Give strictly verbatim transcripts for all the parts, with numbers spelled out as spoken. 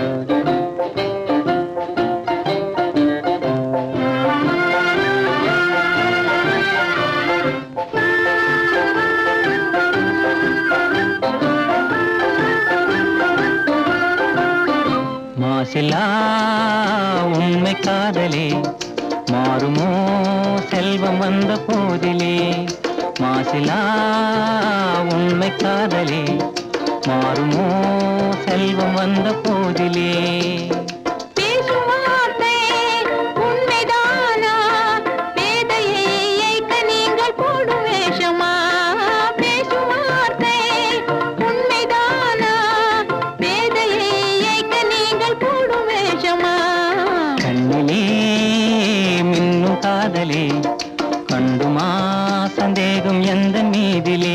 மாசிலா உண்மை காதலே மாறுமோ செல்வம் வந்த போதிலே. மாசிலா உண்மை காதலே மாறுமோ செல்வம் வந்த போதிலே. காதலே கண்டுமா சந்தேகம் எந்த மீதிலே.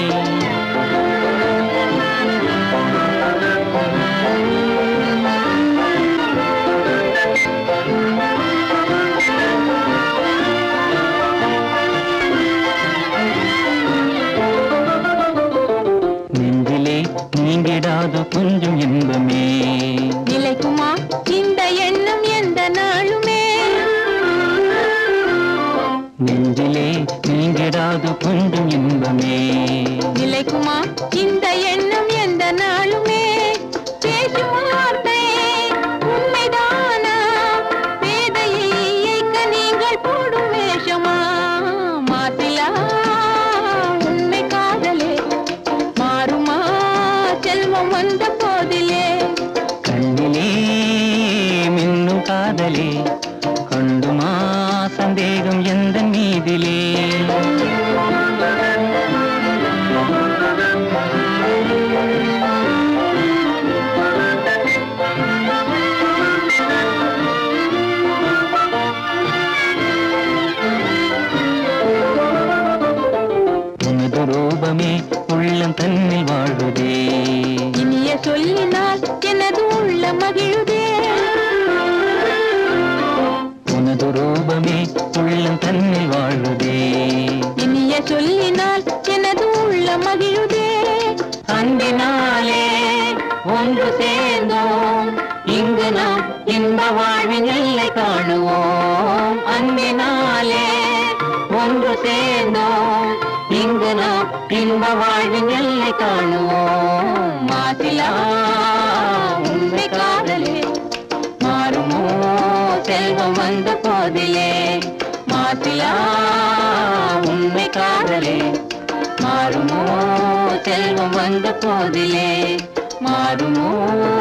நெஞ்சிலே நீங்கிடாத கொஞ்சம் இன்பமே நிலைக்குமா இந்த எண்ணம் எந்த நாளுமே. நெஞ்சிலே நீங்கிடாது கொஞ்சம் இன்பமே நிலைக்குமா இந்த எண்ணம் எந்த நாளுமே. பேசும் வார்த்தை உண்மைதானா வேதையை இயக்க நீங்கள் போடும் வேஷமா. மாசிலா உண்மை காதலே மாறுமா செல்வம் வந்த போதிலே. கண்ணிலே மின்னும் காதலே கண்டுமா சந்தேகம் எந்த மீதிலே. உனது ரூபமே உள்ளம் தன்னில் வாழுதே. இனிய சொல்லினால் எனது உள்ள மகிழுதே. உனது ரூபமே உள்ளம் தன்னில் வாழுதே. இனிய சொல்லினால் எனது உள்ள மகிழுதே. அன்பினாலே ஒன்று சேர்ந்தோம் இங்கு நாம் இன்ப வாழ்வின் எல்லை காணுவோம். அன்பினாலே ஒன்று சேர்ந்தோம் இங்கு நாம் இன்ப வாழ்வின் எல்லை காணுவோம். மாசிலா உண்மை காதலே மாறுமோ செல்வம் வந்த போதிலே. மாசிலா உண்மை காதலே மாறுமோ செல்வம் வந்த போதிலே. மாறுமோ